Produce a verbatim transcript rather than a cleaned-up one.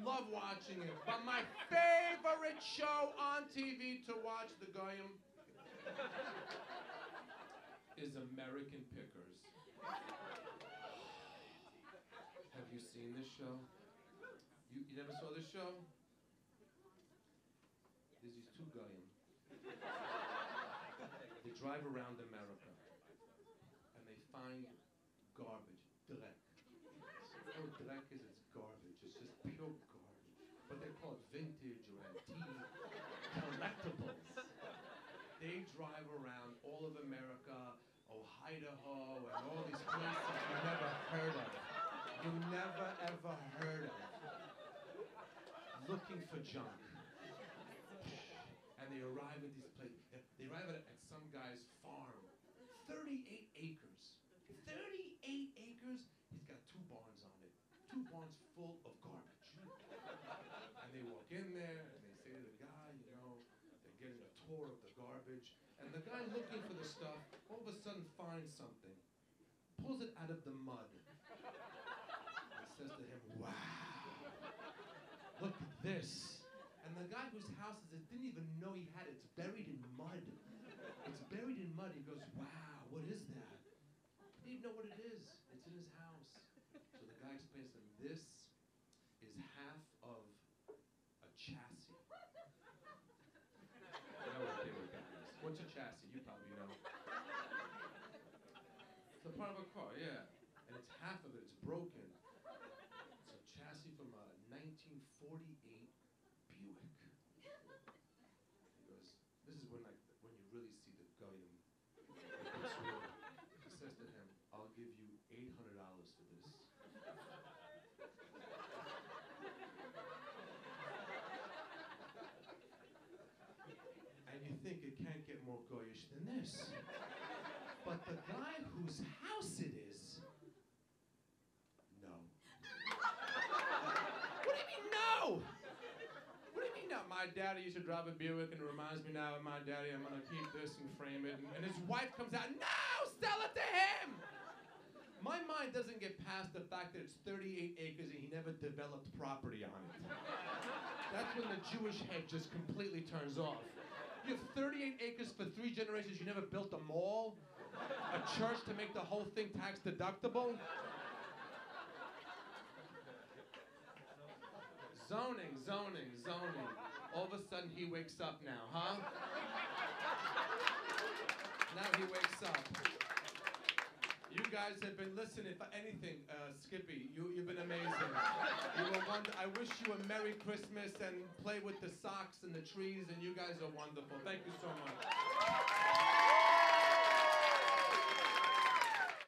love watching it. But my favorite show on T V to watch, the goyim, is American Pickers. Have you seen this show? You, you never saw this show? There's these two goyim. They drive around America and they find garbage, dreck. You know what dreck is? It's garbage. It's just pure garbage. But they call it vintage or antique collectibles. They drive around all of America, oh, Idaho, and all these places you never heard of. You never ever heard of. Looking for junk. And they arrive at these places. They arrive at, at some guy's farm. thirty-eight acres. thirty-eight acres. He's got two barns on it. Two barns full of garbage. And they walk in there and they say to the guy, you know, they're getting a tour of the garbage. And the guy looking for the stuff all of a sudden finds something. Pulls it out of the mud. And says to him, wow, look at this. And the guy whose house is it didn't even know he had it. It's buried in mud. It's buried in mud. He goes, wow, what is that? He didn't even know what it is. It's in his house. So the guy explains to him, this is half of a chassis. You know what they were guys. What's a chassis? You probably know. It's a part of a car, yeah. And it's half of it, it's broken. It's a chassis from a nineteen forty-eight Buick. He goes, this is when like when you really see the goyim. He says to him, I'll give you eight hundred dollars for this. And you think it can't get more goyish than this. But the guy whose house it is, no. What do you mean no? What do you mean no? My daddy used to drive a Buick and it reminds me now of my daddy. I'm gonna keep this and frame it. And, and his wife comes out, no, sell it to him! My mind doesn't get past the fact that it's thirty-eight acres and he never developed property on it. That's when the Jewish head just completely turns off. You have thirty-eight acres for three generations, you never built a mall? A church to make the whole thing tax deductible? Zoning, zoning, zoning. All of a sudden he wakes up now, huh? Now he wakes up. You guys have been, listen, if anything, uh, Skippy, you, you've been amazing. You were wonder- I wish you a Merry Christmas and play with the socks and the trees, and you guys are wonderful. Thank you so much.